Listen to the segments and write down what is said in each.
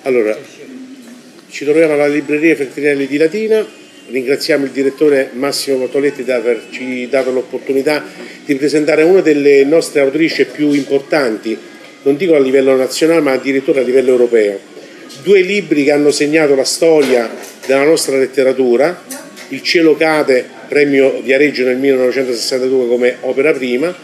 Allora, ci troviamo alla libreria Feltrinelli di Latina, ringraziamo il direttore Massimo Motoletti di averci dato l'opportunità di presentare una delle nostre autrici più importanti, non dico a livello nazionale ma addirittura a livello europeo. Due libri che hanno segnato la storia della nostra letteratura: Il cielo cade, premio Viareggio nel 1962 come opera prima,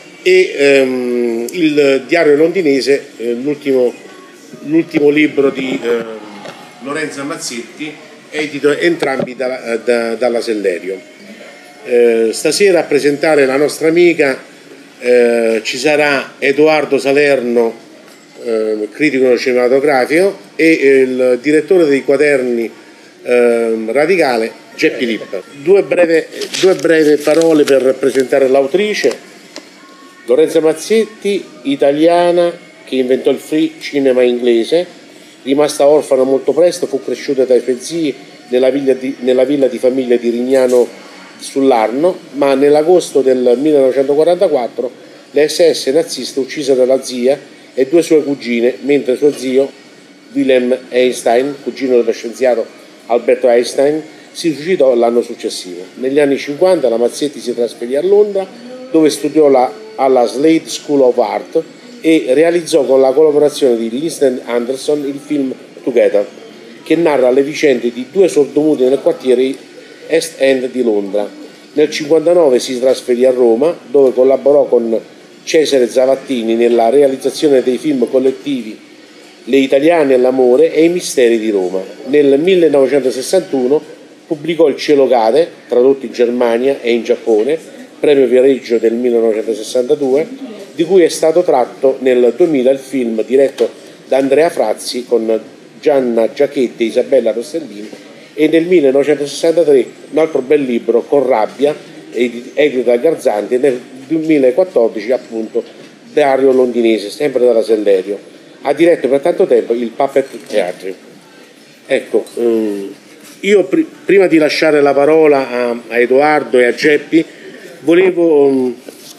e Il diario londinese, l'ultimo libro di Lorenza Mazzetti, edito entrambi dalla Sellerio. Stasera a presentare la nostra amica ci sarà Edoardo Salerno, critico cinematografico, e il direttore dei quaderni Radicale, Geppi Lippa. Due breve parole per presentare l'autrice. Lorenza Mazzetti, italiana, che inventò il free cinema inglese, rimasta orfana molto presto, fu cresciuta dai suoi zii nella villa di famiglia di Rignano sull'Arno, ma nell'agosto del 1944 le SS naziste uccise dalla zia e due sue cugine, mentre suo zio Wilhelm Einstein, cugino dello scienziato Alberto Einstein, si suicidò l'anno successivo. Negli anni 50 la Mazzetti si trasferì a Londra, dove studiò alla Slade School of Art e realizzò con la collaborazione di Liston Anderson il film Together, che narra le vicende di due sordomuti nel quartiere East End di Londra. Nel 1959 si trasferì a Roma, dove collaborò con Cesare Zavattini nella realizzazione dei film collettivi Le italiane e l'amore e i misteri di Roma. Nel 1961 pubblicò Il cielo cade, tradotto in Germania e in Giappone, premio Viareggio del 1962, di cui è stato tratto nel 2000 il film diretto da Andrea Frazzi con Gianna Giachetti e Isabella Rossellini, e nel 1963 un altro bel libro, Con rabbia, edito da Garzanti, e nel 2014 appunto Diario londinese, sempre dalla Sellerio. Ha diretto per tanto tempo il Puppet Theatre. Ecco, io prima di lasciare la parola a Edoardo e a Geppi, volevo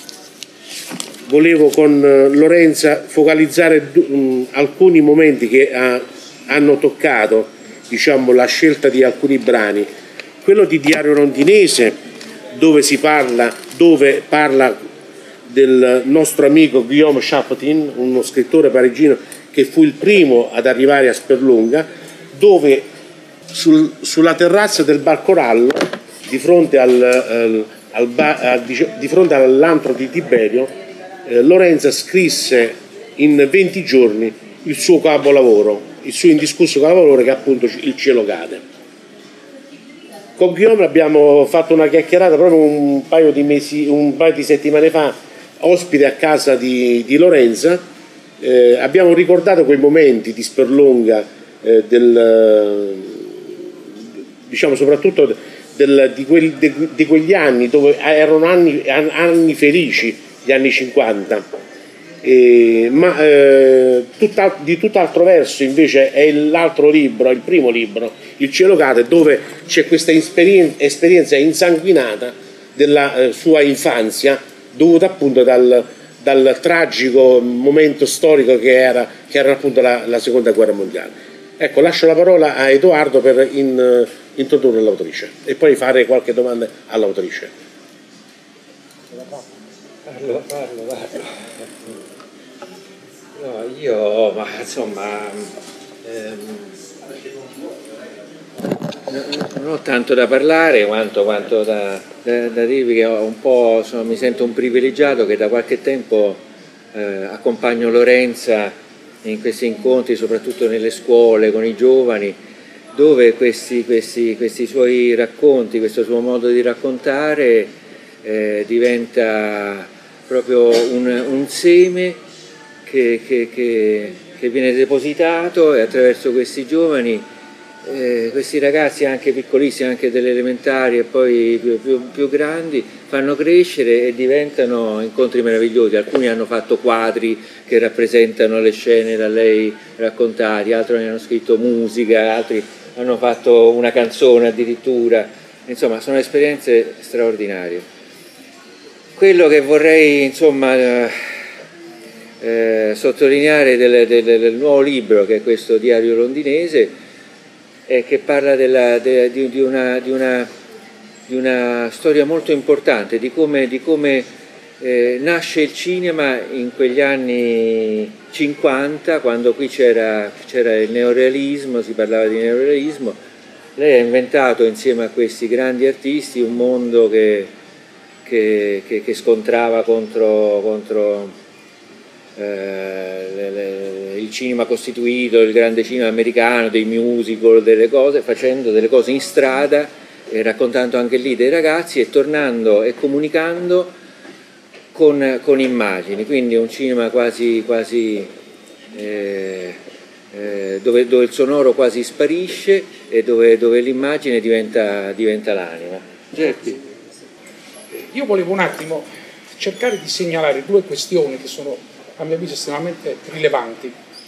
con Lorenza focalizzare alcuni momenti che hanno toccato, diciamo, la scelta di alcuni brani. Quello di Diario londinese, dove parla del nostro amico Guillaume Chapatin, uno scrittore parigino che fu il primo ad arrivare a Sperlonga, dove sulla terrazza del Bar Corallo, di fronte all'antro di Tiberio, Lorenza scrisse in 20 giorni il suo capolavoro, il suo indiscusso capolavoro, che è appunto Il cielo cade. Con Guillaume abbiamo fatto una chiacchierata proprio un paio di settimane fa, ospite a casa di Lorenza. Abbiamo ricordato quei momenti di Sperlonga, diciamo soprattutto di quegli anni, dove erano anni felici, gli anni 50, ma di tutt'altro verso invece è l'altro libro, il primo libro, Il cielo cade, dove c'è questa esperienza insanguinata della sua infanzia, dovuta appunto dal tragico momento storico che era appunto la seconda guerra mondiale. Ecco, lascio la parola a Edoardo per introdurre l'autrice e poi fare qualche domanda all'autrice. Parlo. No, io, ma insomma, non ho tanto da parlare quanto da dirvi che un po', mi sento un privilegiato che da qualche tempo accompagno Lorenza in questi incontri, soprattutto nelle scuole con i giovani, dove questi suoi racconti, questo suo modo di raccontare diventa proprio un seme che viene depositato, e attraverso questi giovani, questi ragazzi anche piccolissimi, anche delle elementari e poi più grandi, fanno crescere e diventano incontri meravigliosi. Alcuni hanno fatto quadri che rappresentano le scene da lei raccontate, altri hanno scritto musica, altri hanno fatto una canzone addirittura. Insomma, sono esperienze straordinarie. Quello che vorrei, insomma, sottolineare del nuovo libro, che è questo Diario londinese, che parla di una storia molto importante, di come nasce il cinema in quegli anni 50, quando qui c'era il neorealismo, si parlava di neorealismo. Lei ha inventato insieme a questi grandi artisti un mondo che scontrava contro il cinema costituito, il grande cinema americano, dei musical, delle cose, facendo delle cose in strada e raccontando anche lì dei ragazzi e tornando e comunicando con immagini, quindi un cinema quasi dove il sonoro quasi sparisce e dove l'immagine diventa l'anima. Geppi. Io volevo un attimo cercare di segnalare due questioni che sono, a mio avviso, estremamente rilevanti.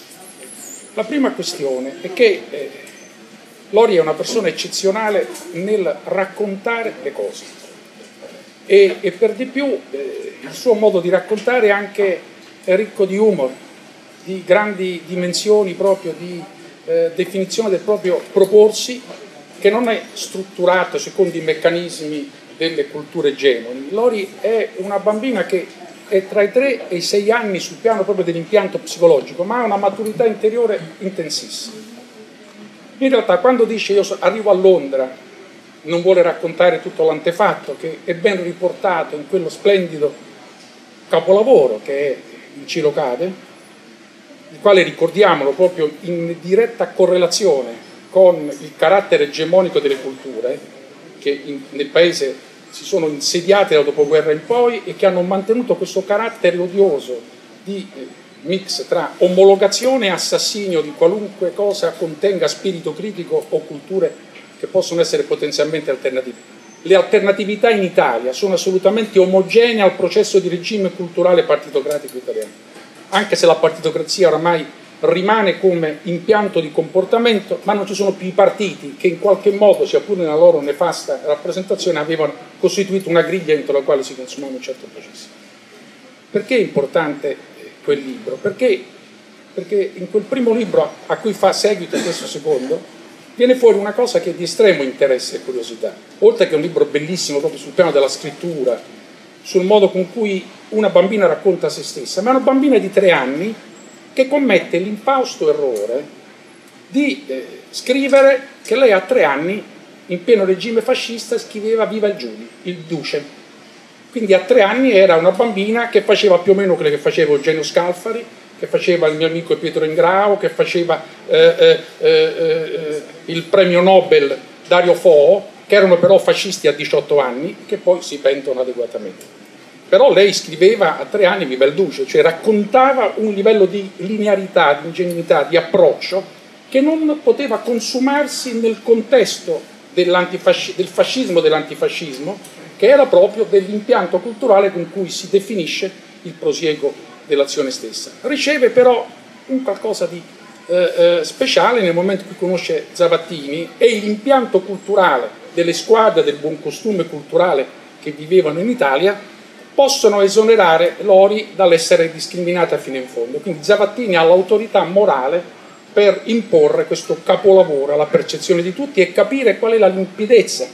La prima questione è che Lori è una persona eccezionale nel raccontare le cose e per di più il suo modo di raccontare anche è ricco di humor, di grandi dimensioni proprio, di definizione del proprio proporsi, che non è strutturato secondo i meccanismi delle culture egemoni. Lori è una bambina che è tra i 3 e i 6 anni sul piano proprio dell'impianto psicologico, ma ha una maturità interiore intensissima. In realtà quando dice io arrivo a Londra, non vuole raccontare tutto l'antefatto, che è ben riportato in quello splendido capolavoro che è Il cielo cade, il quale, ricordiamolo, proprio in diretta correlazione con il carattere egemonico delle culture che nel paese si sono insediate dal dopoguerra in poi e che hanno mantenuto questo carattere odioso di mix tra omologazione e assassinio di qualunque cosa contenga spirito critico o culture che possono essere potenzialmente alternative. Le alternatività in Italia sono assolutamente omogenee al processo di regime culturale partitocratico italiano, anche se la partitocrazia oramai rimane come impianto di comportamento, ma non ci sono più i partiti che in qualche modo, sia pure nella loro nefasta rappresentazione, avevano costituito una griglia entro la quale si consumava un certo processo. Perché è importante quel libro? Perché in quel primo libro a cui fa seguito questo secondo viene fuori una cosa che è di estremo interesse e curiosità, oltre che un libro bellissimo proprio sul piano della scrittura, sul modo con cui una bambina racconta se stessa, ma è una bambina di 3 anni che commette l'infausto errore di scrivere che lei a 3 anni, in pieno regime fascista, scriveva Viva il Duce. Quindi a 3 anni era una bambina che faceva più o meno quello che faceva Eugenio Scalfari, che faceva il mio amico Pietro Ingrao, che faceva il premio Nobel Dario Fo, che erano però fascisti a 18 anni, che poi si pentono adeguatamente. Però lei scriveva a 3 anni Viva il Duce, cioè raccontava un livello di linearità, di ingenuità, di approccio che non poteva consumarsi nel contesto del fascismo, dell'antifascismo, che era proprio dell'impianto culturale con cui si definisce il prosieguo dell'azione stessa. Riceve però un qualcosa di speciale nel momento in cui conosce Zavattini e l'impianto culturale delle squadre del buon costume culturale che vivevano in Italia possono esonerare Lori dall'essere discriminata fino in fondo. Quindi Zavattini ha l'autorità morale per imporre questo capolavoro alla percezione di tutti e capire qual è la limpidezza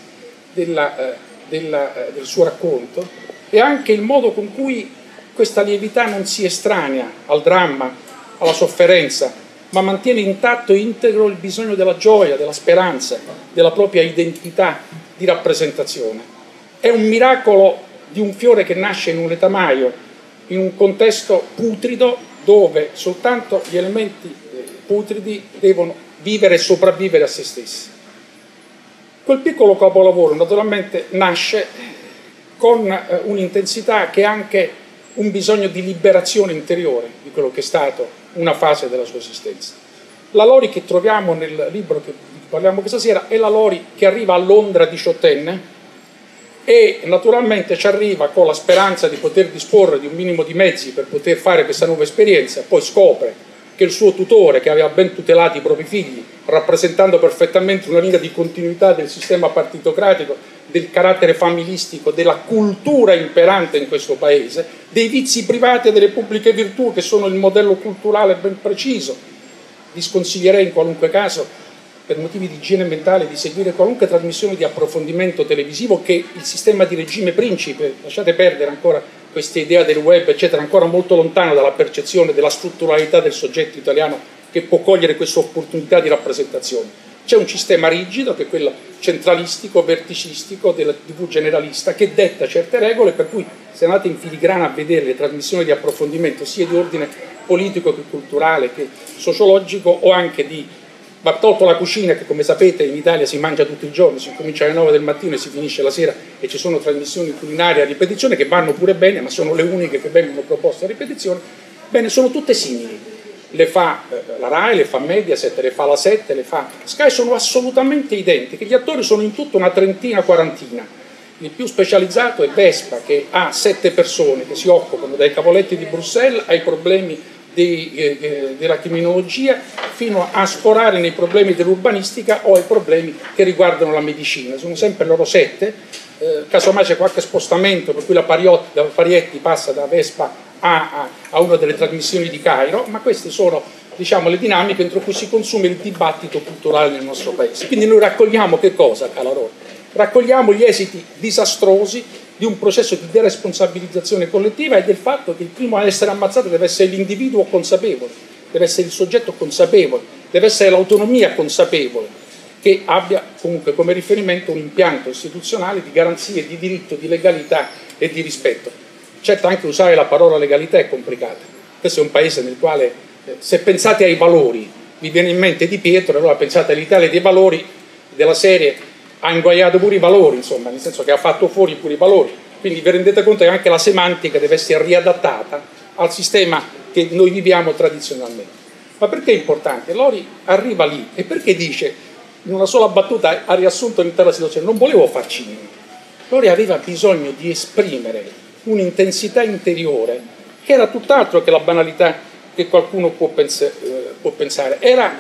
del suo racconto e anche il modo con cui questa lievità non si estranea al dramma, alla sofferenza, ma mantiene intatto e integro il bisogno della gioia, della speranza, della propria identità di rappresentazione. È un miracolo di un fiore che nasce in un letamaio, in un contesto putrido dove soltanto gli elementi putridi devono vivere e sopravvivere a se stessi. Quel piccolo capolavoro naturalmente nasce con un'intensità che è anche un bisogno di liberazione interiore di quello che è stato una fase della sua esistenza. La Lori che troviamo nel libro che parliamo questa sera è la Lori che arriva a Londra 18enne e naturalmente ci arriva con la speranza di poter disporre di un minimo di mezzi per poter fare questa nuova esperienza, poi scopre che il suo tutore, che aveva ben tutelato i propri figli, rappresentando perfettamente una linea di continuità del sistema partitocratico, del carattere familistico, della cultura imperante in questo paese, dei vizi privati e delle pubbliche virtù che sono il modello culturale ben preciso. Vi sconsiglierei in qualunque caso, per motivi di igiene mentale, di seguire qualunque trasmissione di approfondimento televisivo che il sistema di regime principe, lasciate perdere ancora questa idea del web, eccetera, ancora molto lontano dalla percezione della strutturalità del soggetto italiano che può cogliere questa opportunità di rappresentazione. C'è un sistema rigido, che è quello centralistico, verticistico, della TV generalista, che detta certe regole, per cui se andate in filigrana a vedere le trasmissioni di approfondimento, sia di ordine politico che culturale che sociologico, o anche di, va tolto la cucina, che come sapete in Italia si mangia tutti i giorni, si comincia alle 9 del mattino e si finisce la sera, e ci sono trasmissioni culinarie a ripetizione che vanno pure bene, ma sono le uniche che vengono proposte a ripetizione. Bene, sono tutte simili. Le fa la Rai, le fa Mediaset, le fa la 7, le fa Sky, sono assolutamente identiche. Gli attori sono in tutto una trentina, quarantina. Il più specializzato è Vespa, che ha 7 persone che si occupano dai cavoletti di Bruxelles ai problemi della criminologia, fino a sforare nei problemi dell'urbanistica o ai problemi che riguardano la medicina. Sono sempre loro 7, casomai c'è qualche spostamento per cui la Parietti passa da Vespa a una delle trasmissioni di Cairo, ma queste sono, diciamo, le dinamiche entro cui si consuma il dibattito culturale nel nostro paese. Quindi noi raccogliamo che cosa, Calarò? Raccogliamo gli esiti disastrosi di un processo di deresponsabilizzazione collettiva e del fatto che il primo a essere ammazzato deve essere l'individuo consapevole, deve essere il soggetto consapevole, deve essere l'autonomia consapevole, che abbia comunque come riferimento un impianto istituzionale di garanzie, di diritto, di legalità e di rispetto. Certo, anche usare la parola legalità è complicata. Questo è un paese nel quale, se pensate ai valori, vi viene in mente Di Pietro, allora pensate all'Italia dei valori, della serie ha inguaiato pure i valori, insomma, nel senso che ha fatto fuori pure i valori. Quindi vi rendete conto che anche la semantica deve essere riadattata al sistema che noi viviamo tradizionalmente. Ma perché è importante? Lori arriva lì e perché dice, in una sola battuta ha riassunto l'intera situazione: non volevo far cinema. Lori aveva bisogno di esprimere un'intensità interiore che era tutt'altro che la banalità che qualcuno può pensare.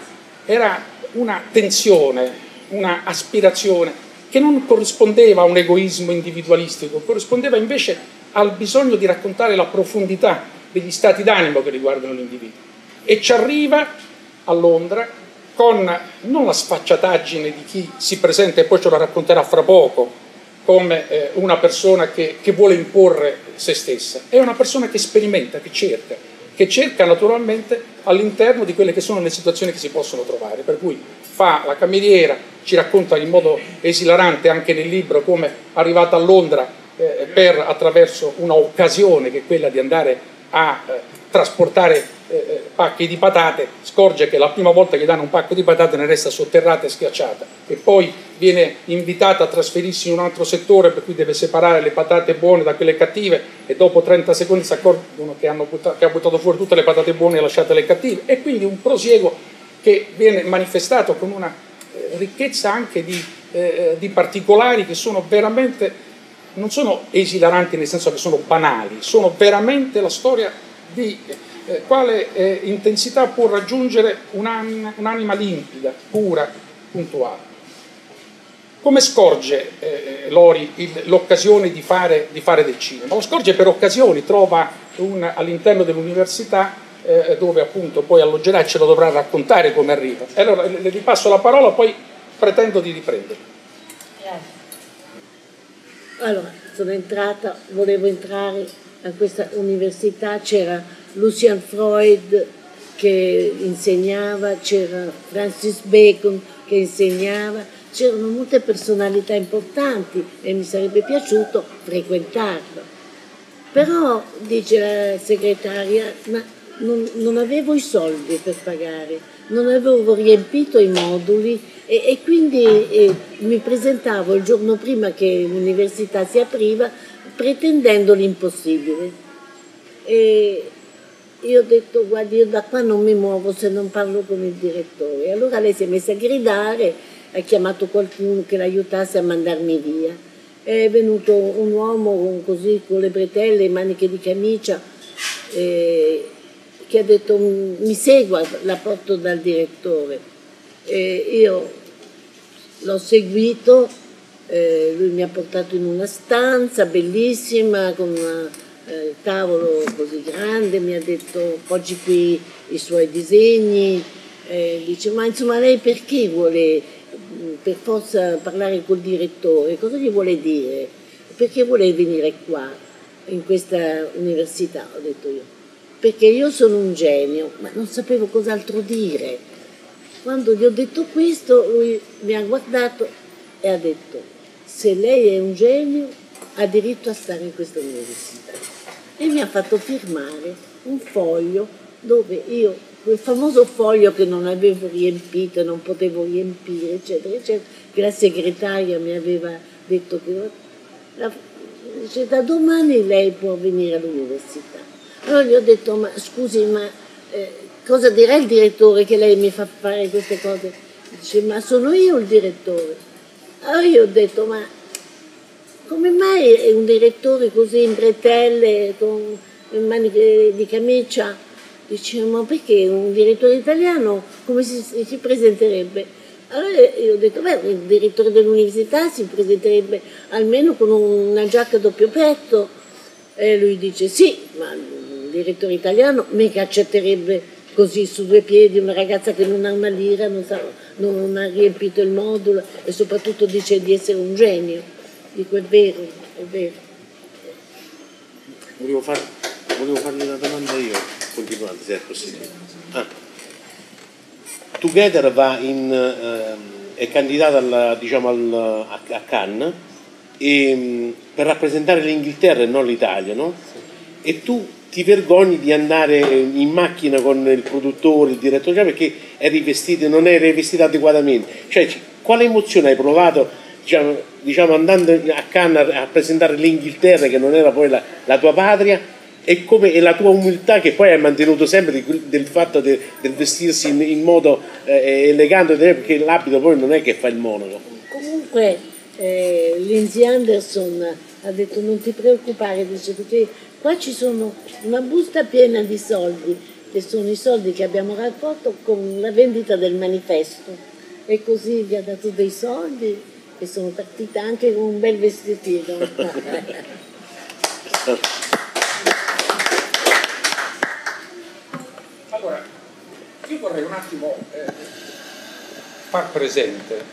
Era una tensione, una aspirazione che non corrispondeva a un egoismo individualistico, corrispondeva invece al bisogno di raccontare la profondità degli stati d'animo che riguardano l'individuo. E ci arriva a Londra con non la sfacciataggine di chi si presenta, e poi ce lo racconterà fra poco, come una persona che vuole imporre se stessa. È una persona che sperimenta, che cerca naturalmente all'interno di quelle che sono le situazioni che si possono trovare, per cui fa la cameriera, ci racconta in modo esilarante anche nel libro come è arrivata a Londra attraverso una occasione che è quella di andare a trasportare pacchi di patate, scorge che la prima volta che danno un pacco di patate ne resta sotterrata e schiacciata, e poi viene invitata a trasferirsi in un altro settore per cui deve separare le patate buone da quelle cattive, e dopo 30 secondi si accorgono che ha buttato fuori tutte le patate buone e lasciate le cattive, e quindi un prosieguo che viene manifestato con una ricchezza anche di particolari che sono veramente, non sono esilaranti nel senso che sono banali, sono veramente la storia di quale intensità può raggiungere un'anima limpida, pura, puntuale. Come scorge Lori l'occasione di fare del cinema? Lo scorge per occasioni, trova all'interno dell'università dove appunto poi alloggerà e ce lo dovrà raccontare come arriva. E allora le ripasso la parola, poi pretendo di riprendere. Allora, volevo entrare a questa università, c'era Lucian Freud che insegnava, c'era Francis Bacon che insegnava, c'erano molte personalità importanti e mi sarebbe piaciuto frequentarlo. Però, dice la segretaria, ma non avevo i soldi per pagare, non avevo riempito i moduli e quindi mi presentavo il giorno prima che l'università si apriva pretendendo l'impossibile. E io ho detto: guardi, io da qua non mi muovo se non parlo con il direttore. Allora lei si è messa a gridare, ha chiamato qualcuno che l'aiutasse a mandarmi via. È venuto un uomo così con le bretelle, maniche di camicia, che ha detto mi segua, la porto dal direttore. E io l'ho seguito, lui mi ha portato in una stanza bellissima con un tavolo così grande, mi ha detto poggi qui i suoi disegni, dice ma insomma lei perché vuole per forza parlare col direttore, cosa gli vuole dire? Perché vuole venire qua in questa università? Ho detto io, perché io sono un genio, ma non sapevo cos'altro dire. Quando gli ho detto questo, lui mi ha guardato e ha detto: se lei è un genio, ha diritto a stare in questa università. E mi ha fatto firmare un foglio dove io, quel famoso foglio che non avevo riempito, non potevo riempire, eccetera, eccetera, che la segretaria mi aveva detto che dice, da domani lei può venire all'università. Allora gli ho detto, ma scusi, ma cosa dirà il direttore che lei mi fa fare queste cose? Dice, ma sono io il direttore. Allora io ho detto, ma come mai è un direttore così in bretelle, con maniche di camicia? Dice, ma perché un direttore italiano come si presenterebbe? Allora io ho detto, beh, il direttore dell'università si presenterebbe almeno con una giacca a doppio petto. E lui dice, sì, ma il direttore italiano mica accetterebbe così su due piedi una ragazza che non ha una lira, non ha riempito il modulo e soprattutto dice di essere un genio. Dico, è vero, è vero. Volevo fargli una domanda io, continuando se è possibile. Together è candidata a Cannes per rappresentare l'Inghilterra e non l'Italia, no? E tu ti vergogni di andare in macchina con il produttore, il direttore, perché non eri rivestita adeguatamente. Cioè, quale emozione hai provato, diciamo andando a Cannes a presentare l'Inghilterra, che non era poi la tua patria, e la tua umiltà che poi hai mantenuto sempre del fatto del vestirsi in modo elegante, perché l'abito poi non è che fa il monaco. Comunque Lindsay Anderson ha detto non ti preoccupare, dice, perché qua ci sono una busta piena di soldi, che sono i soldi che abbiamo raccolto con la vendita del manifesto, e così vi ha dato dei soldi e sono partita anche con un bel vestitino. Allora, io vorrei un attimo far presente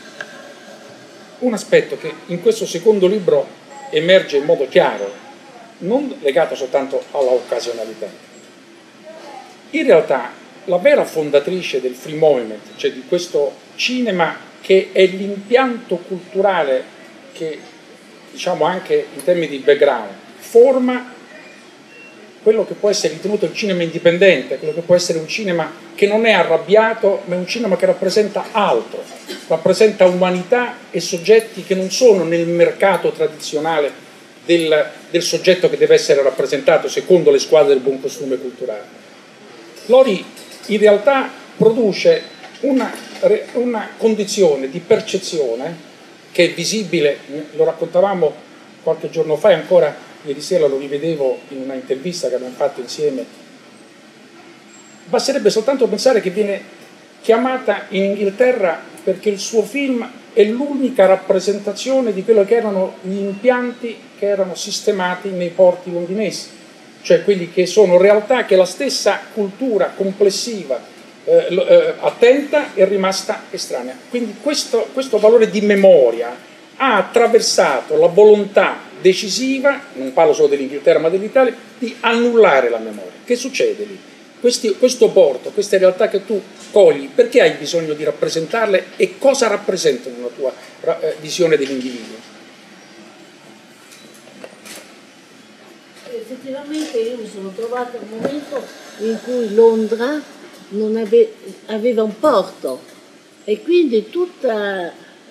un aspetto che in questo secondo libro emerge in modo chiaro, non legato soltanto alla occasionalità. In realtà la vera fondatrice del free movement, cioè di questo cinema che è l'impianto culturale che, diciamo anche in termini di background, forma quello che può essere ritenuto il cinema indipendente, quello che può essere un cinema che non è arrabbiato, ma è un cinema che rappresenta altro, rappresenta umanità e soggetti che non sono nel mercato tradizionale del soggetto che deve essere rappresentato secondo le squadre del buon costume culturale. Lori in realtà produce una condizione di percezione che è visibile, lo raccontavamo qualche giorno fa e ancora ieri sera lo rivedevo in una intervista che abbiamo fatto insieme. Basterebbe soltanto pensare che viene chiamata in Inghilterra perché il suo film è l'unica rappresentazione di quello che erano gli impianti che erano sistemati nei porti londinesi, cioè quelli che sono realtà che la stessa cultura complessiva attenta è rimasta estranea. Quindi questo valore di memoria ha attraversato la volontà decisiva, non parlo solo dell'Inghilterra ma dell'Italia, di annullare la memoria. Che succede lì? Questo porto, queste realtà che tu cogli, perché hai bisogno di rappresentarle e cosa rappresentano nella tua visione dell'individuo? Effettivamente io mi sono trovata al momento in cui Londra non aveva un porto e quindi tutta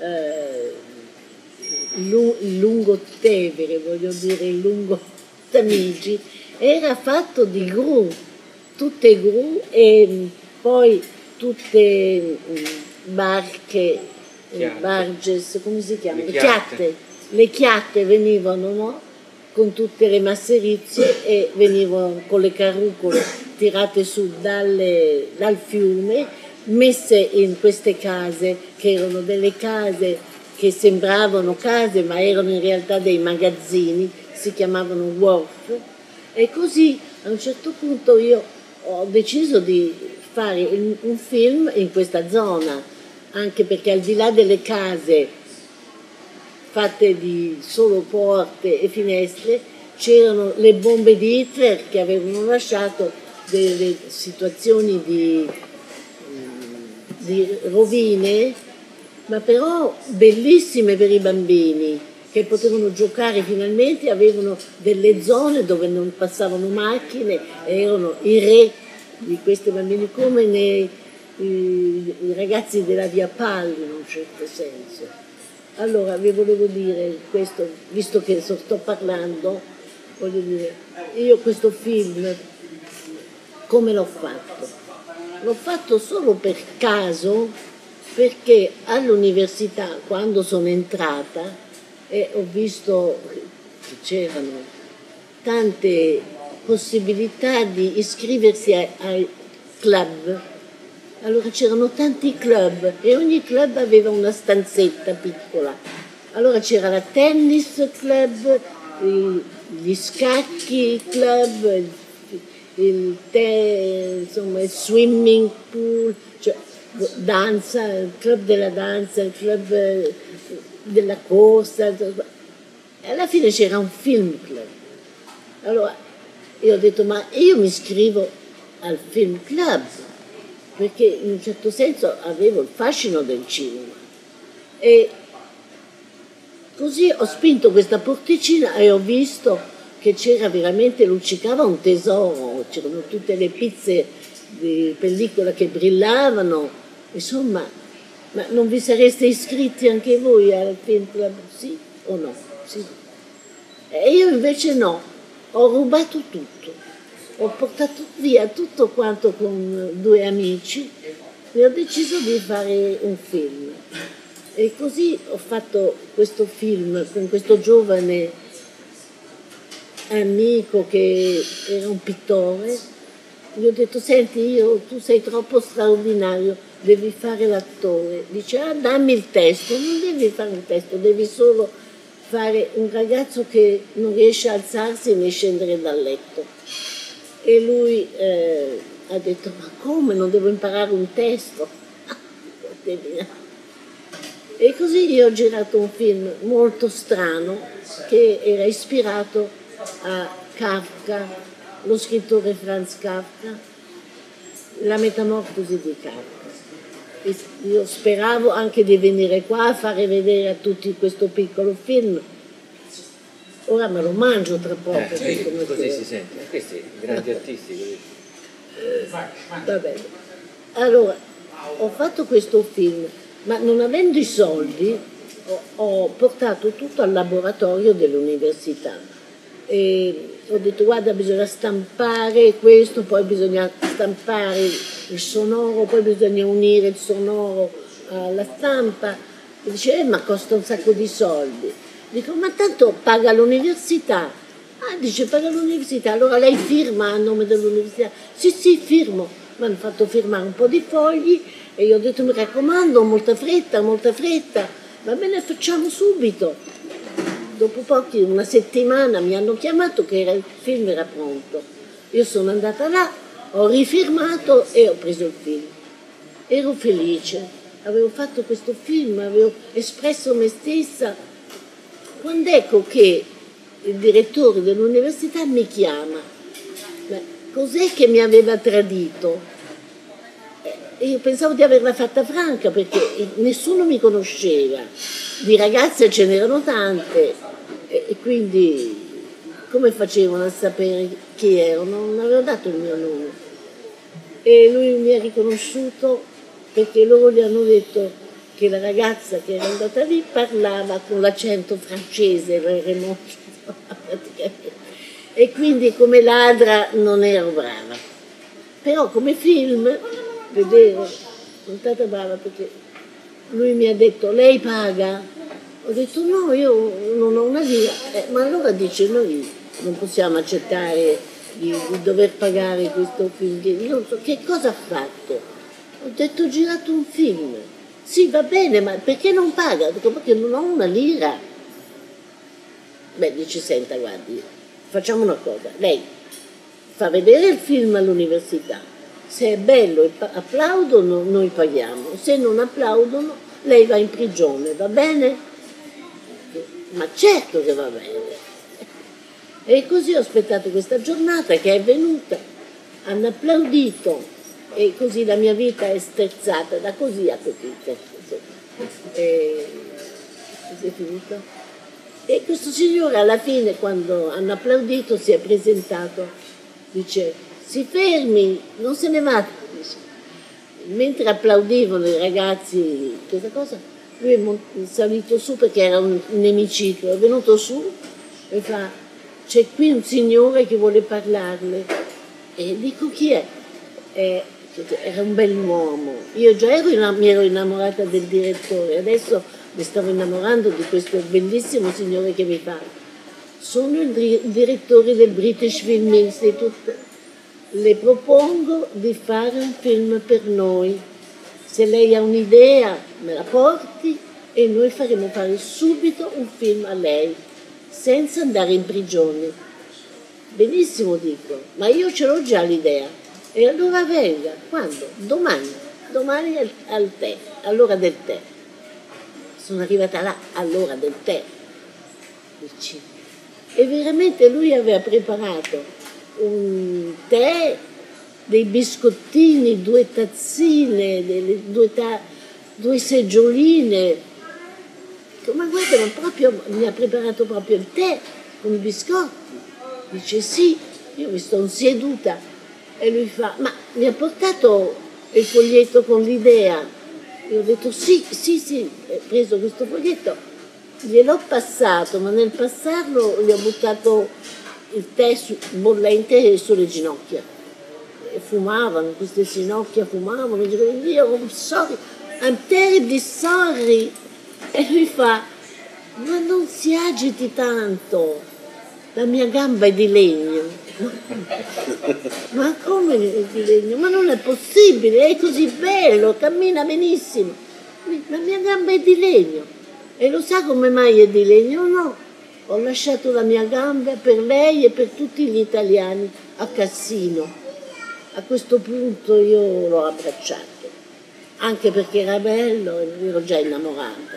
il lungo Tevere, voglio dire il lungo Tamigi, era fatto di gru, tutte gru e poi tutte barche, barges, come si chiamano? Le chiatte venivano, no? con tutte le masserizie e venivano con le carrucole tirate su dal fiume, messe in queste case, che erano delle case che sembravano case ma erano in realtà dei magazzini, si chiamavano wharf, e così a un certo punto io ho deciso di fare un film in questa zona, anche perché al di là delle case fatte di solo porte e finestre c'erano le bombe di Hitler che avevano lasciato delle situazioni di rovine, ma però bellissime per i bambini, che potevano giocare finalmente, avevano delle zone dove non passavano macchine, erano i re di questi bambini, come i ragazzi della Via Palli in un certo senso. Allora vi volevo dire questo, visto che sto parlando, voglio dire, io questo film come l'ho fatto? L'ho fatto solo per caso, perché all'università, quando sono entrata e ho visto che c'erano tante possibilità di iscriversi ai club, allora c'erano tanti club e ogni club aveva una stanzetta piccola. Allora c'era la tennis club, gli scacchi club, insomma, il swimming pool, cioè danza, il club della danza, il club della corsa, e alla fine c'era un film club. Allora io ho detto, ma io mi iscrivo al film club, perché in un certo senso avevo il fascino del cinema. E così ho spinto questa porticina e ho visto che c'era veramente, luccicava un tesoro, c'erano tutte le pizze di pellicola che brillavano, insomma, ma non vi sareste iscritti anche voi al film club? Sì o no? Sì. E io invece no, ho rubato tutto, ho portato via tutto quanto con due amici e ho deciso di fare un film. E così ho fatto questo film con questo giovane amico che era un pittore. Gli ho detto, senti, tu sei troppo straordinario, devi fare l'attore. Dice, dammi il testo. Non devi fare un testo, devi solo fare un ragazzo che non riesce a alzarsi né scendere dal letto. E lui ha detto, ma come, non devo imparare un testo? E così io ho girato un film molto strano che era ispirato a Kafka, lo scrittore Franz Kafka, La metamorfosi di Kafka. E io speravo anche di venire qua a fare vedere a tutti questo piccolo film. Ora me lo mangio tra poco. Così si sente, questi grandi artisti. Così. Va bene. Allora, ho fatto questo film, ma non avendo i soldi ho portato tutto al laboratorio dell'università. E ho detto, guarda, bisogna stampare questo, poi bisogna stampare il sonoro, poi bisogna unire il sonoro alla stampa. E dice, ma costa un sacco di soldi. Dico, ma tanto paga l'università. Dice, paga l'università, allora lei firma a nome dell'università. Sì, firmo. Mi hanno fatto firmare un po' di fogli e io ho detto, mi raccomando, molta fretta. Va bene, facciamo subito. Dopo una settimana mi hanno chiamato che il film era pronto. Io sono andata là, ho rifirmato e ho preso il film. Ero felice, avevo fatto questo film, avevo espresso me stessa. Quando ecco che il direttore dell'università mi chiama, ma cos'è che mi aveva tradito? E io pensavo di averla fatta franca perché nessuno mi conosceva, di ragazze ce n'erano tante e quindi come facevano a sapere chi ero? Non avevo dato il mio nome. E lui mi ha riconosciuto perché loro gli hanno detto che la ragazza che era andata lì parlava con l'accento francese, praticamente. E quindi come ladra non ero brava. Però come film, vedevo, sono stata brava perché lui mi ha detto, lei paga? Ho detto no, io non ho una lira, ma allora dice noi non possiamo accettare di dover pagare questo film, io non so che cosa ha fatto. Ho detto ho girato un film, sì va bene, ma perché non paga? Ho detto perché non ho una lira. Beh, dice senta guardi, facciamo una cosa, lei fa vedere il film all'università, se è bello e applaudono noi paghiamo, se non applaudono lei va in prigione, va bene? Ma certo che va bene. E così ho aspettato questa giornata che è venuta, hanno applaudito e così la mia vita è sterzata da così a così. E così è finito. E questo signore alla fine, quando hanno applaudito, si è presentato, dice si fermi, non se ne va. Mentre applaudivano i ragazzi questa cosa, lui è salito su perché era un emiciclo, è venuto su e fa c'è qui un signore che vuole parlarle. E dico chi è? Era un bell'uomo. Io già mi ero innamorata del direttore, adesso mi stavo innamorando di questo bellissimo signore che mi fa. Sono il direttore del British Film Institute. Le propongo di fare un film per noi. Se lei ha un'idea me la porti e noi faremo fare subito un film a lei, senza andare in prigione. Benissimo, dico, ma io ce l'ho già l'idea. E allora venga, quando? Domani al tè, all'ora del tè. Sono arrivata là, all'ora del tè. E veramente lui aveva preparato un tè, dei biscottini, 2 tazzine, due seggioline. Ma guarda, mi ha preparato proprio il tè con i biscotti. Dice sì, io mi sto seduta e lui fa, ma mi ha portato il foglietto con l'idea. Io ho detto sì, ho preso questo foglietto, gliel'ho passato, ma nel passarlo gli ho buttato il tè bollente sulle ginocchia. E fumavano, queste ginocchia fumavano, io sorry, I'm terribly sorry. E lui fa, ma non si agiti tanto, la mia gamba è di legno. Ma come di legno? Ma non è possibile, è così bello, cammina benissimo. La mia gamba è di legno. E lo sa come mai è di legno? No, ho lasciato la mia gamba per lei e per tutti gli italiani a Cassino. A questo punto io l'ho abbracciato, anche perché era bello e mi ero già innamorata.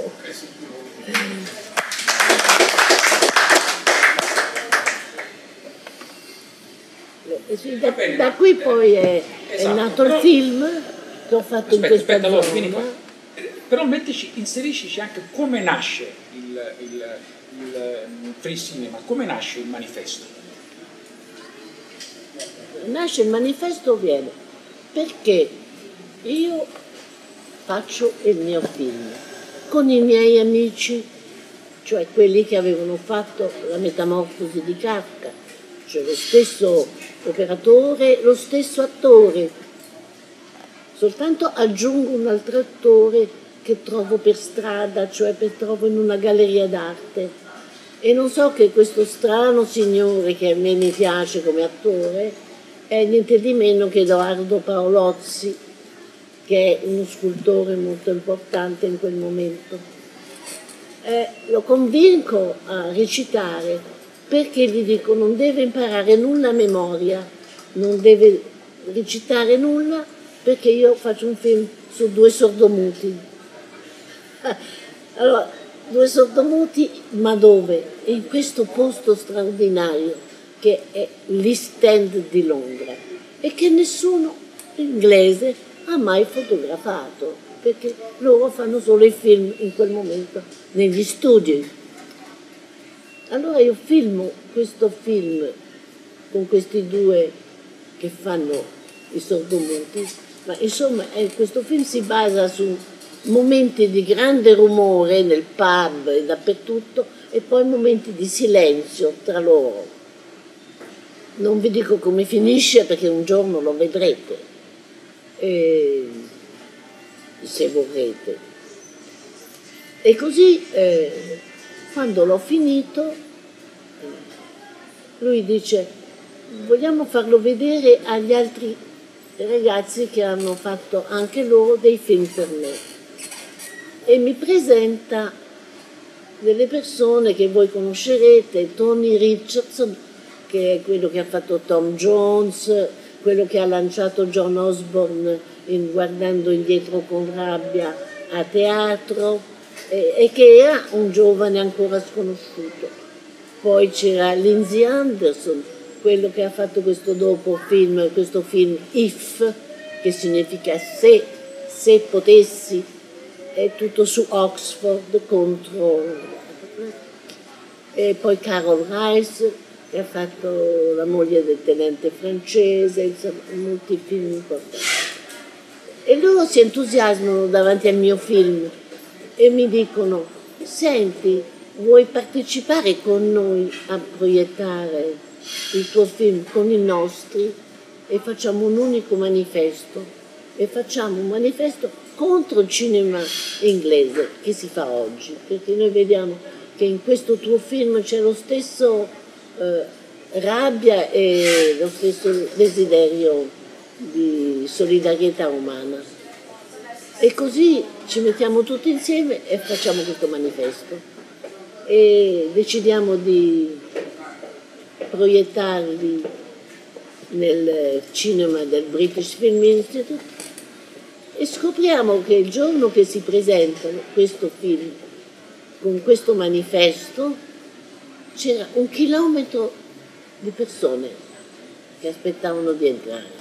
Da qui poi è nato il film che ho fatto in questa zona. Però inseriscici anche come nasce il free cinema, come nasce il manifesto. Nasce il manifesto viene perché io faccio il mio film con i miei amici, cioè quelli che avevano fatto la metamorfosi di Kafka, cioè lo stesso operatore, lo stesso attore, soltanto aggiungo un altro attore che trovo per strada, cioè trovo in una galleria d'arte, e non so che questo strano signore che a me mi piace come attore è niente di meno che Edoardo Paolozzi, che è uno scultore molto importante in quel momento. Lo convinco a recitare perché gli dico non deve imparare nulla a memoria, non deve recitare nulla perché io faccio un film su 2 sordomuti. Allora, 2 sordomuti, ma dove? In questo posto straordinario che è l'East End di Londra e che nessuno inglese ha mai fotografato, perché loro fanno solo i film in quel momento negli studi. Allora io filmo questo film con questi 2 che fanno i sordomuti, ma insomma questo film si basa su momenti di grande rumore nel pub e dappertutto e poi momenti di silenzio tra loro. Non vi dico come finisce perché un giorno lo vedrete, se vorrete. E così quando l'ho finito, lui dice: vogliamo farlo vedere agli altri ragazzi che hanno fatto anche loro dei film per me. E mi presenta delle persone che voi conoscerete: Tony Richardson, che è quello che ha fatto Tom Jones, quello che ha lanciato John Osborne in Guardando indietro con rabbia a teatro, e che era un giovane ancora sconosciuto. Poi c'era Lindsay Anderson, quello che ha fatto questo film If, che significa se potessi, è tutto su Oxford contro. E poi Carol Rice, che ha fatto La moglie del tenente francese, insomma, molti film importanti. E loro si entusiasmano davanti al mio film e mi dicono: senti, vuoi partecipare con noi a proiettare il tuo film con i nostri? E facciamo un unico manifesto, e facciamo un manifesto contro il cinema inglese che si fa oggi, perché noi vediamo che in questo tuo film c'è lo stesso rabbia e lo stesso desiderio di solidarietà umana. E così ci mettiamo tutti insieme e facciamo questo manifesto e decidiamo di proiettarli nel cinema del British Film Institute, e scopriamo che il giorno che si presentano questo film con questo manifesto c'era 1 chilometro di persone che aspettavano di entrare.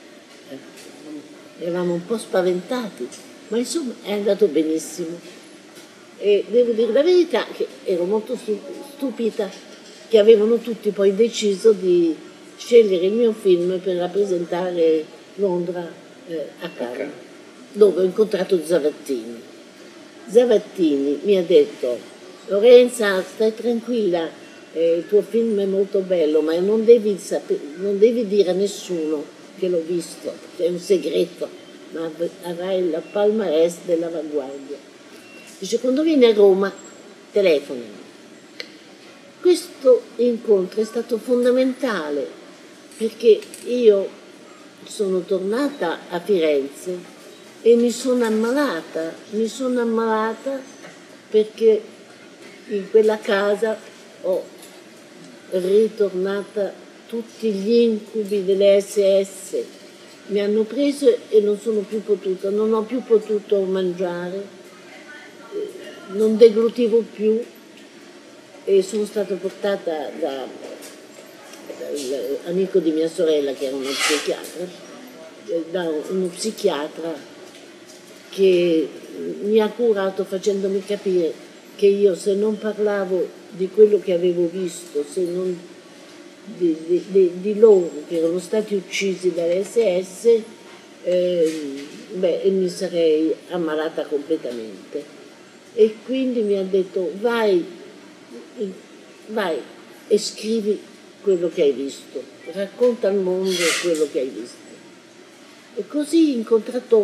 Eravamo un po' spaventati, ma insomma è andato benissimo. E devo dire la verità che ero molto stupita che avevano tutti poi deciso di scegliere il mio film per rappresentare Londra a Cannes, dove ho incontrato Zavattini. Zavattini mi ha detto: Lorenza, stai tranquilla, il tuo film è molto bello, ma non devi dire a nessuno che l'ho visto, è un segreto, ma avrai la palmarès dell'avanguardia. Dice: quando vieni a Roma telefonami. Questo incontro è stato fondamentale, perché io sono tornata a Firenze e mi sono ammalata perché in quella casa ho ritornata tutti gli incubi delle SS, mi hanno preso e non ho più potuto mangiare, non deglutivo più, e sono stata portata dall'amico di mia sorella, che era uno psichiatra che mi ha curato facendomi capire che io, se non parlavo di quello che avevo visto, se non di loro che erano stati uccisi dalle SS, mi sarei ammalata completamente. E quindi mi ha detto: vai e scrivi quello che hai visto, racconta al mondo quello che hai visto. E così ho incontrato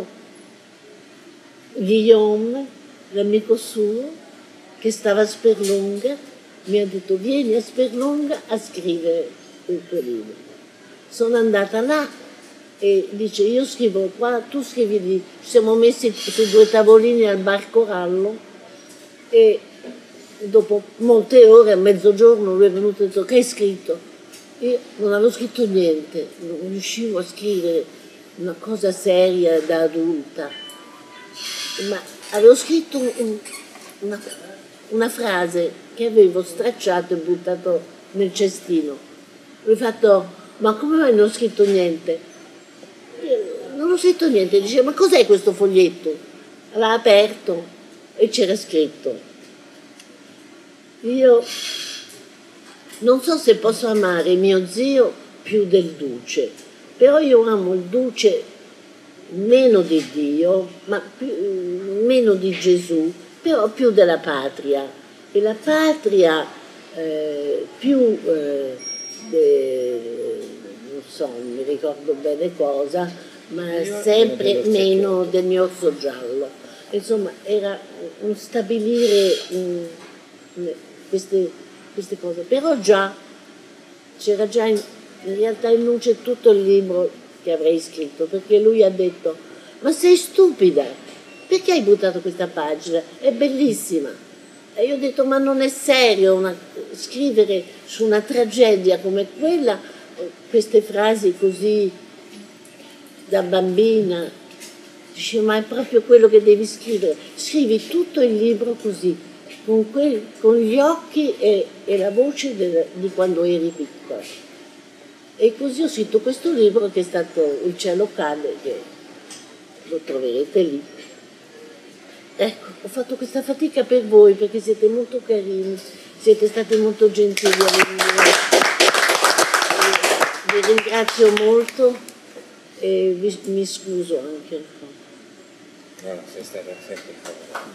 Guillaume, l'amico suo, che stava a Sperlonga, mi ha detto: vieni a Sperlonga a scrivere il tuo libro. Sono andata là e dice: io scrivo qua, tu scrivi lì. Ci siamo messi su 2 tavolini al bar Corallo e dopo molte ore, a mezzogiorno, lui è venuto e ha detto: che hai scritto? Io non avevo scritto niente, non riuscivo a scrivere una cosa seria da adulta, ma avevo scritto una frase che avevo stracciato e buttato nel cestino. Lui ha fatto: ma come mai non ho scritto niente? Io non ho scritto niente. Dice: ma cos'è questo foglietto? L'ha aperto e c'era scritto: io non so se posso amare mio zio più del Duce, però io amo il Duce meno di Dio, meno di Gesù, però più della patria. E la patria più, non so, non mi ricordo bene cosa, ma sempre meno del mio orso giallo. Insomma, era un stabilire queste cose, però già c'era già in realtà in luce tutto il libro che avrei scritto, perché lui ha detto: ma sei stupida, perché hai buttato questa pagina? È bellissima. E io ho detto: ma non è serio scrivere su una tragedia come quella queste frasi così da bambina. Dice: ma è proprio quello che devi scrivere, scrivi tutto il libro così, con gli occhi e la voce di quando eri piccola. E così ho scritto questo libro, che è stato Il cielo cade, che lo troverete lì. Ecco, ho fatto questa fatica per voi perché siete molto carini, siete stati molto gentili a venire. Vi ringrazio molto e mi scuso anche un po'. No, sei stata sempre buona.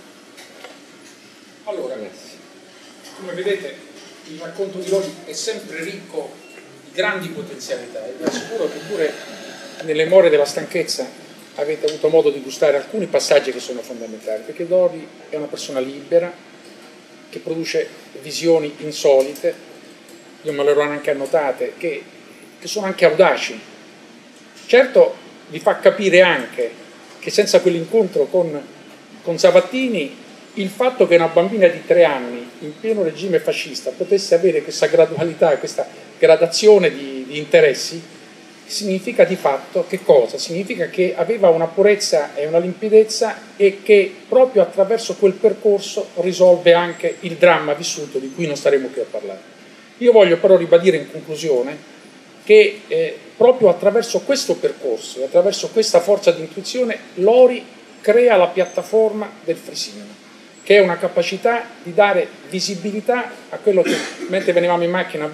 Allora, come vedete, il racconto di Lori è sempre ricco di grandi potenzialità e vi assicuro che pure nelle more della stanchezza avete avuto modo di gustare alcuni passaggi che sono fondamentali, perché Lori è una persona libera, che produce visioni insolite, io me le ero anche annotate, che sono anche audaci. Certo, vi fa capire anche che senza quell'incontro con Zavattini, il fatto che una bambina di 3 anni in pieno regime fascista potesse avere questa gradualità, questa gradazione di interessi, significa di fatto che cosa? Significa che aveva una purezza e una limpidezza e che proprio attraverso quel percorso risolve anche il dramma vissuto, di cui non staremo qui a parlare. Io voglio però ribadire in conclusione che proprio attraverso questo percorso e attraverso questa forza di intuizione Lori crea la piattaforma del Frisinio, che è una capacità di dare visibilità a quello che mentre venivamo in macchina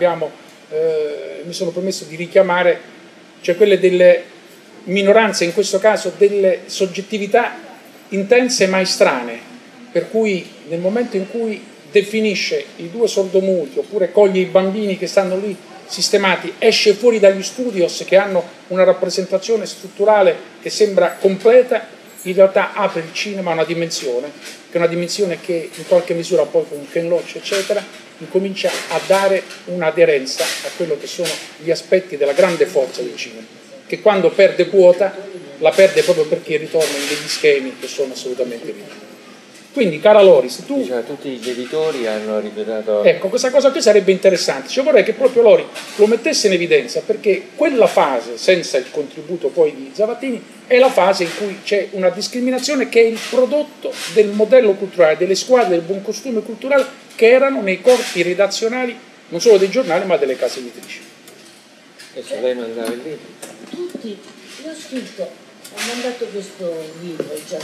mi sono permesso di richiamare, cioè quelle delle minoranze, in questo caso delle soggettività intense mai strane, per cui nel momento in cui definisce i 2 sordomuti oppure coglie i bambini che stanno lì sistemati, esce fuori dagli studios che hanno una rappresentazione strutturale che sembra completa, in realtà apre il cinema a una dimensione, che è una dimensione che in qualche misura poi con Ken Loach eccetera incomincia a dare un'aderenza a quello che sono gli aspetti della grande forza del cinema, che quando perde quota la perde proprio perché ritorna in degli schemi che sono assolutamente ridicoli. Quindi, cara Lori, se tu... Cioè, tutti gli editori hanno ripetuto... Ecco, questa cosa qui sarebbe interessante. Cioè, vorrei che proprio Lori lo mettesse in evidenza, perché quella fase, senza il contributo poi di Zavattini, è la fase in cui c'è una discriminazione che è il prodotto del modello culturale, delle squadre del buon costume culturale che erano nei corpi redazionali non solo dei giornali ma delle case editrici. E se lei mandava il libro? Tutti, io ho scritto, ho mandato questo libro, già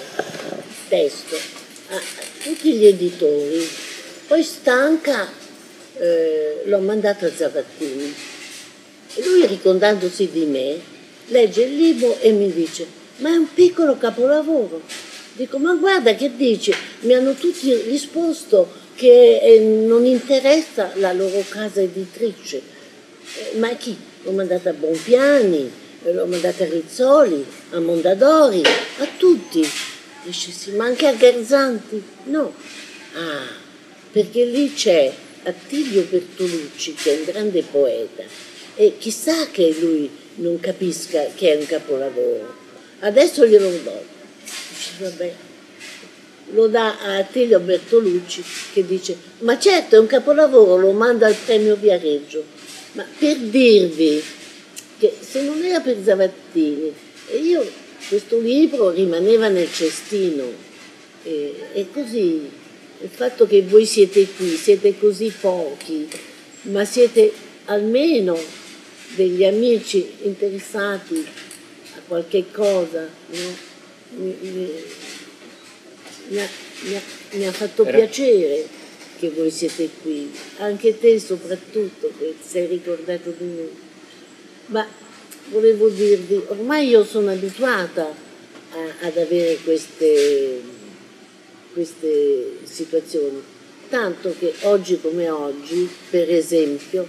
testo, a tutti gli editori, poi stanca l'ho mandato a Zavattini e lui, ricordandosi di me, legge il libro e mi dice: ma è un piccolo capolavoro. Dico: ma guarda che dice, mi hanno tutti risposto che non interessa la loro casa editrice. Ma a chi? L'ho mandata a Bonpiani, l'ho mandata a Rizzoli, a Mondadori, a tutti. Dice: sì, ma anche a Garzanti? No. Ah, perché lì c'è Attilio Bertolucci, che è un grande poeta, e chissà che lui non capisca che è un capolavoro. Adesso glielo do. Dice: vabbè. Lo dà a Attilio Bertolucci, che dice: ma certo è un capolavoro, lo manda al premio Viareggio. Ma per dirvi che se non era per Zavattini, e io questo libro rimaneva nel cestino, e così il fatto che voi siete qui, siete così pochi, ma siete almeno degli amici interessati a qualche cosa, no? Mi ha fatto piacere che voi siete qui, anche te soprattutto, che sei ricordato di me. Ma volevo dirvi, ormai io sono abituata ad avere queste situazioni, tanto che oggi come oggi, per esempio,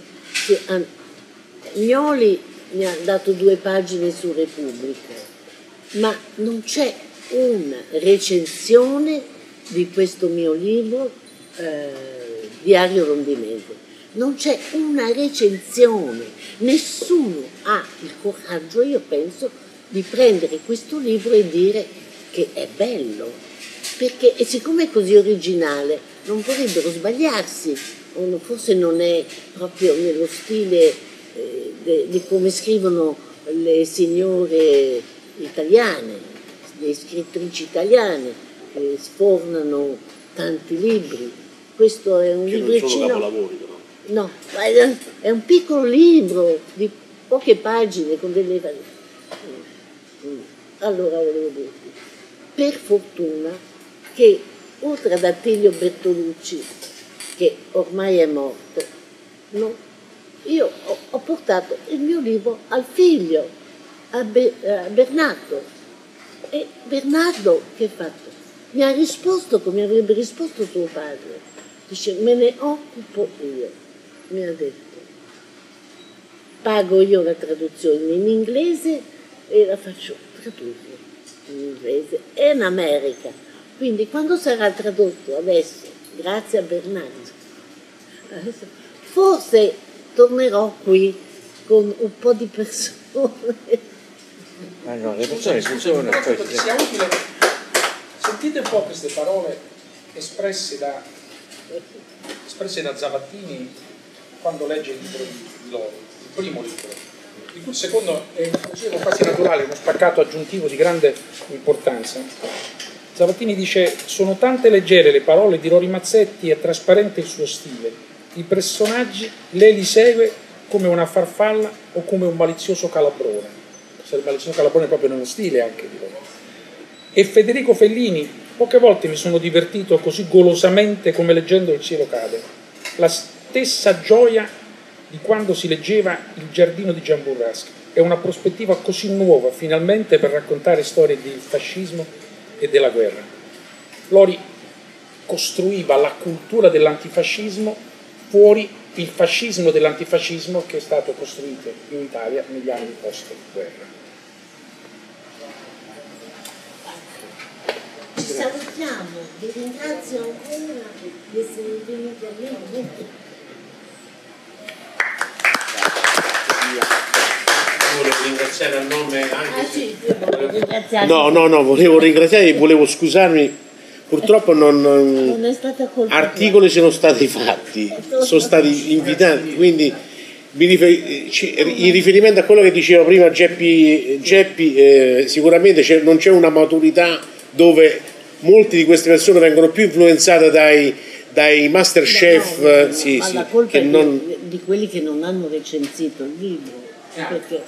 Mioli mi ha dato 2 pagine su Repubblica, ma non c'è una recensione di questo mio libro, Diario Rondinese. Non c'è una recensione, nessuno ha il coraggio, io penso, di prendere questo libro e dire che è bello, perché e siccome è così originale non vorrebbero sbagliarsi, o forse non è proprio nello stile di come scrivono le signore italiane, le scrittrici italiane che sfornano tanti libri. Questo è un libricino. Non sono capolavori, però. No, è un piccolo libro di poche pagine con delle varianti. Allora volevo dirti, per fortuna che oltre ad Attilio Bertolucci, che ormai è morto, no, io ho portato il mio libro al figlio, a Bernardo. E Bernardo che ha fatto? Mi ha risposto come avrebbe risposto suo padre. Dice, me ne occupo io. Mi ha detto, pago io la traduzione in inglese e la faccio tradurre in inglese e in America. Quindi quando sarà tradotto adesso, grazie a Bernardo, forse tornerò qui con un po' di persone. Ma no, le persone ci sono. Credo che sia utile. Sentite un po' queste parole espresse da Zavattini quando legge il libro di Lori, il primo libro, di cui il secondo è quasi naturale, uno spaccato aggiuntivo di grande importanza. Zavattini dice: sono tante leggere le parole di Lori Mazzetti e trasparente il suo stile. I personaggi lei li segue come una farfalla o come un malizioso calabrone. Il malizioso calabrone è proprio nello stile anche di Lori. E Federico Fellini, poche volte mi sono divertito così golosamente come leggendo Il cielo cade. La stessa gioia di quando si leggeva Il giardino di Gian Burrasca. È una prospettiva così nuova, finalmente, per raccontare storie di fascismo e della guerra. Lori costruiva la cultura dell'antifascismo fuori il fascismo dell'antifascismo che è stato costruito in Italia negli anni post-guerra. Ci salutiamo, vi ringrazio ancora di essere venuti a me. Volevo ringraziare a nome anche No, volevo ringraziare e volevo scusarmi, purtroppo non è stata colpa articoli sono stati fatti, sono stati invitati, quindi in riferimento a quello che diceva prima Geppi, sicuramente non c'è una maturità dove molte di queste persone vengono più influenzate dai Masterchef, ma la colpa è di quelli che non hanno recensito il libro, perché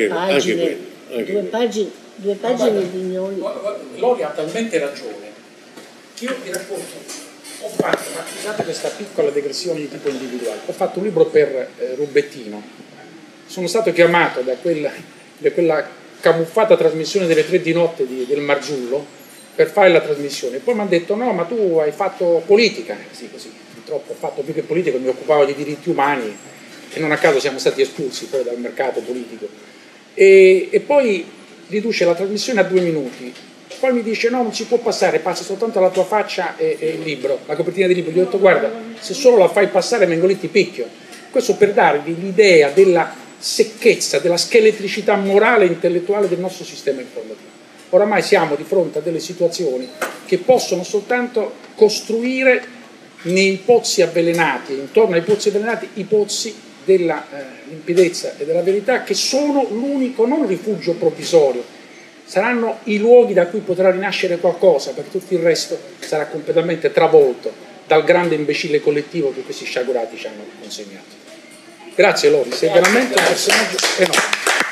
due pagine di gnoli. Lori ha talmente ragione. Io vi racconto, ho fatto, ma scusate questa piccola digressione di tipo individuale, ho fatto un libro per Rubettino, sono stato chiamato da quella camuffata trasmissione delle 3 di notte del Marzullo per fare la trasmissione, poi mi hanno detto no, ma tu hai fatto politica, sì, così, purtroppo ho fatto più che politica, mi occupavo di diritti umani e non a caso siamo stati espulsi poi dal mercato politico, e poi riduce la trasmissione a 2 minuti. Poi mi dice no, non si può passare, passa soltanto la tua faccia e il libro, la copertina del libro. Gli ho detto guarda, se solo la fai passare Mengolini ti picchio. Questo per darvi l'idea della secchezza, della scheletricità morale e intellettuale del nostro sistema informativo. Oramai siamo di fronte a delle situazioni che possono soltanto costruire nei pozzi avvelenati, intorno ai pozzi avvelenati, i pozzi della limpidezza e della verità, che sono l'unico, non rifugio provvisorio, saranno i luoghi da cui potrà rinascere qualcosa, perché tutto il resto sarà completamente travolto dal grande imbecille collettivo che questi sciagurati ci hanno consegnato. Grazie Lori, sei veramente un personaggio enorme.